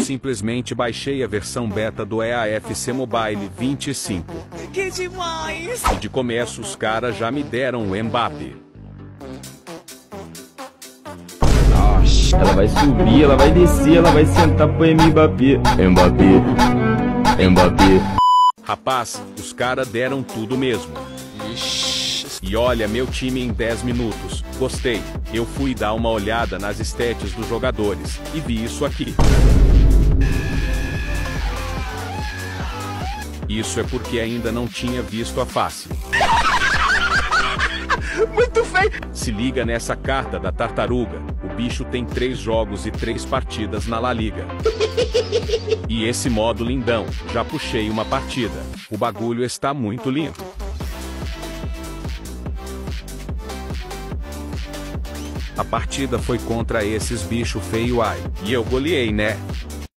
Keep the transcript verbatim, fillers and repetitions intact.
Simplesmente baixei a versão beta do E A F C Mobile vinte e cinco. Que demais! E de começo os caras já me deram o Mbappé. Nossa, ela vai subir, ela vai descer, ela vai sentar pro Mbappé. Mbappé. Mbappé. Rapaz, os caras deram tudo mesmo. E olha meu time em dez minutos. Gostei. Eu fui dar uma olhada nas stats dos jogadores e vi isso aqui. Isso é porque ainda não tinha visto a face. Muito feio! Se liga nessa carta da tartaruga. O bicho tem três jogos e três partidas na La Liga. E esse modo lindão, já puxei uma partida. O bagulho está muito lindo. A partida foi contra esses bichos feio ai. E eu goleei, né?